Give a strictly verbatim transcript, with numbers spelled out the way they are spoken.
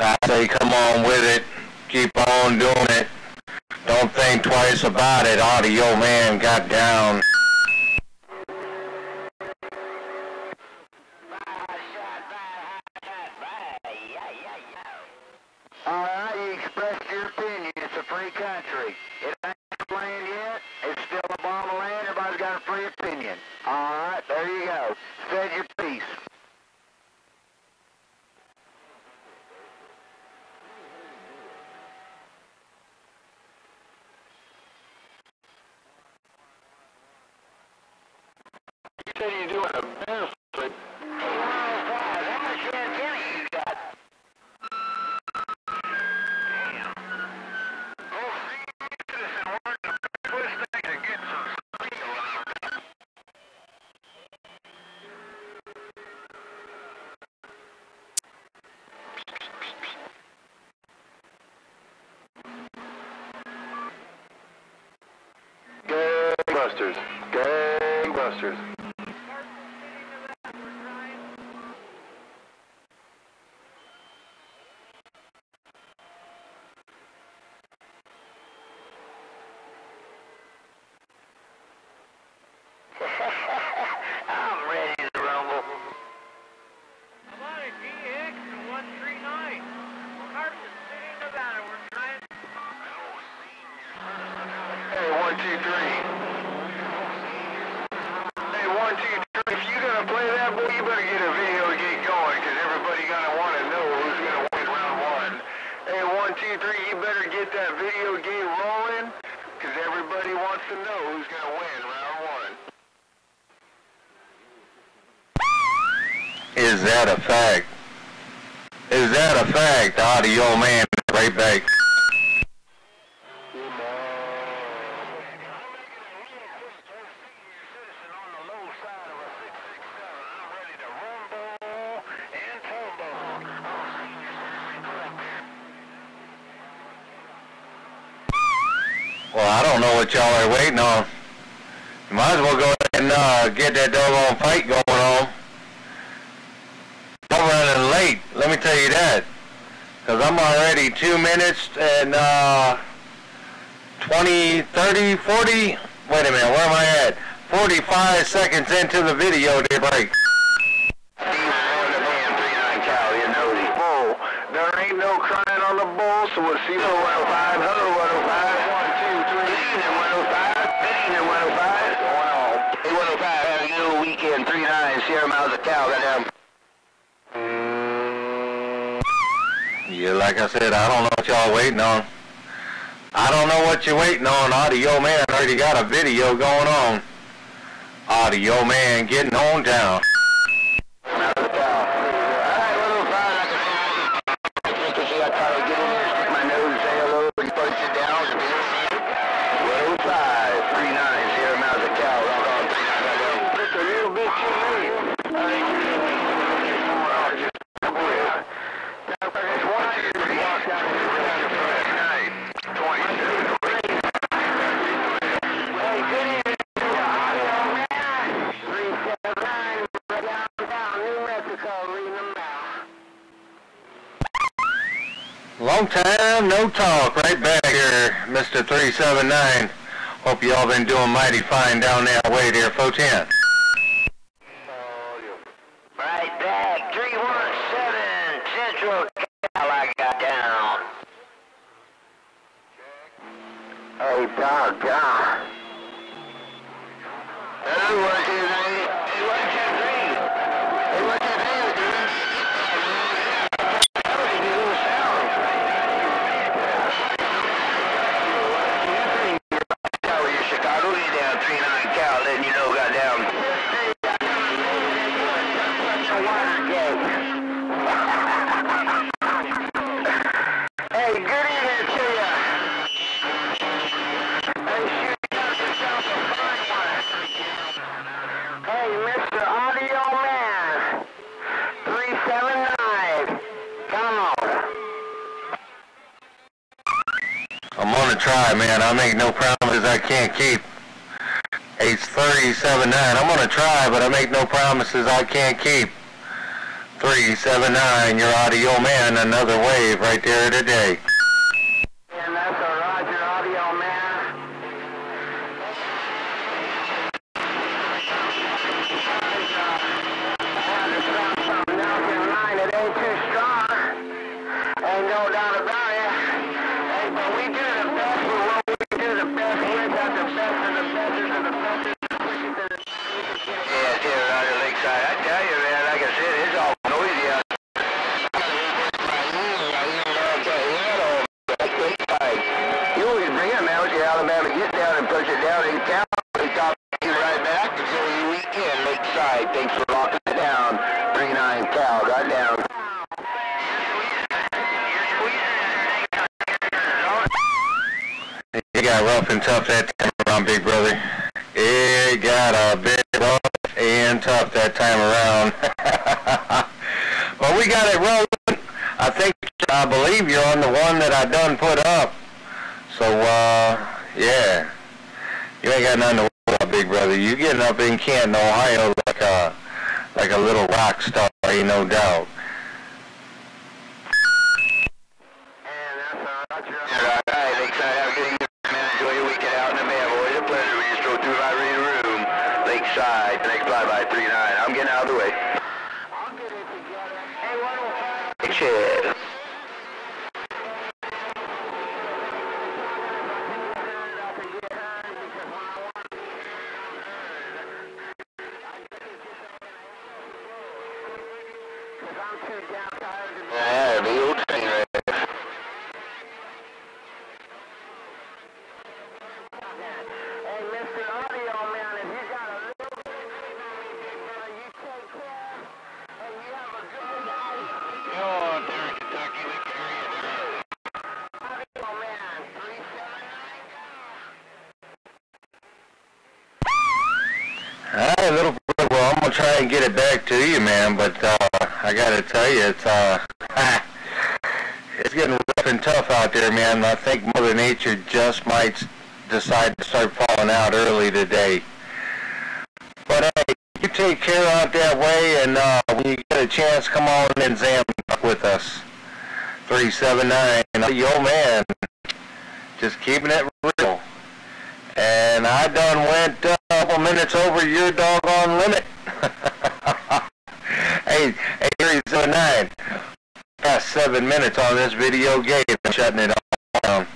I say come on with it. Keep on doing it. Don't think twice about it. Audio Man got down. Alright, you expressed your opinion. It's a free country. It ain't land yet. It's still a bomb of land. Everybody's got a free opinion. Alright, there you go. Said your piece. You said you're doing a benefit. How much antenna you got? Gangbusters. Gangbusters. I'm ready to rumble. I'm on a G X and one three nine. Carson City, Nevada. We're trying. Hey, one, two, three. Hey, one, two, three. If you're gonna play that, boy, you better get a video gate going, because everybody gonna want to know who's gonna win round one. Hey, one, two, three. You better get that video gate rolling, because everybody wants to know who's gonna win round one. Is that a fact? Is that a fact? Audio Man right back. Well, I don't know what y'all are waiting on. You might as well go ahead and uh, get that doggone fight going on. I'm running late, let me tell you that. Because I'm already two minutes and uh, twenty, thirty, forty, wait a minute, where am I at? forty-five seconds into the video to break. There ain't no crying on the bull, so we'll see one oh five, hello one oh five, one, two, three, and one oh five, and one oh five, one oh. Hey, one oh five, have a good weekend, three nine, Sierra miles a cow, goddamn. Yeah, like I said, I don't know what y'all waiting on. I don't know what you're waiting on. Audio Man already got a video going on. Audio Man getting on down. Long time, no talk. Right back here, Mister three seven nine. Hope you all been doing mighty fine down that way there, four ten. Right back, three one seven, Central Cal, I got down. Hey, doggone. Hey, one, two, three. Hey, one, two, three. Hey, one, two, three. I'm gonna try, man. I make no promises I can't keep. It's three seven nine. I'm gonna try, but I make no promises I can't keep. three seven nine, your audio man, another wave right there today. And that's a Roger audio man. It ain't too strong. Ain't no doubt about it. Hey, but we do the best with what we do the best with. That's the best of the best of the best of the best. Yeah, it's here out of Lakeside. I tell you, man, like I said, it's all noisy out there. You always bring it, man. With your Alabama, get down and push it down and count. We talk you right back until you weekend, Lakeside. Thanks for locking it down. three nine Cal, got down. It got rough and tough that time around, big brother. It got a bit rough and tough that time around. Well, we got it rolling. I think, I believe you're on the one that I done put up. So, uh, yeah. You ain't got nothing to worry about, big brother. You getting up in Canton, Ohio like a, like a little rock star, ain't no doubt. Next flyby three nine. I'm getting out of the way. I'll get it together. Hey, one oh five. Shit. Yeah, the old train right there. Hey, Mister Audio Man, if you got a little bit of you take care and you have a good night. Oh, there in Kentucky, we can hear you there. Audio Man, three seven nine. Alright, little brother, well, I'm going to try and get it back to you, man, but uh, I got to tell you, it's uh, it's getting rough and tough out there, man. I think Mother Nature just might decide to start falling out early today. But hey, you take care out that way, and uh, when you get a chance, come on and zam with us. three seven nine, yo man, just keeping it real. And I done went uh, a couple minutes over your doggone limit. hey, hey, three seven nine, past seven minutes on this video game, shutting it all down.